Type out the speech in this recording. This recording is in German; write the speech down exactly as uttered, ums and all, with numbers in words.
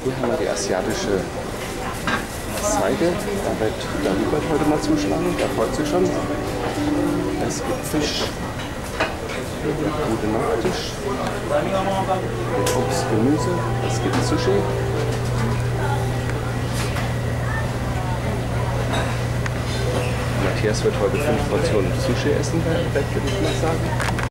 Hier haben wir die asiatische Seite. Da wird der Hubert heute mal zuschlagen, der freut sich schon. Es gibt Fisch, gute Nachttisch, mit Obst, Gemüse, es gibt Sushi. Matthias wird heute fünf Portionen Sushi essen, würde ich mal sagen.